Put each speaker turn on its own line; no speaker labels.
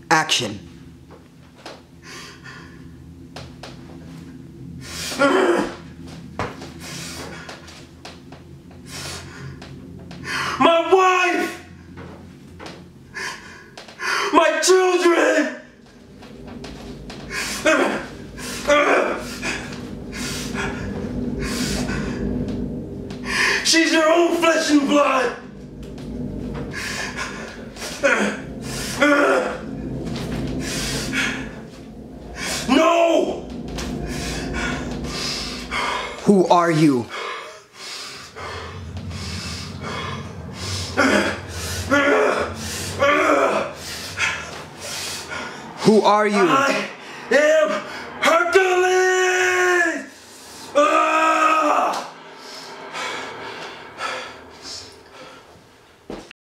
Action.
My wife! My children! She's your own flesh and blood! No!
Who are you? Who are you?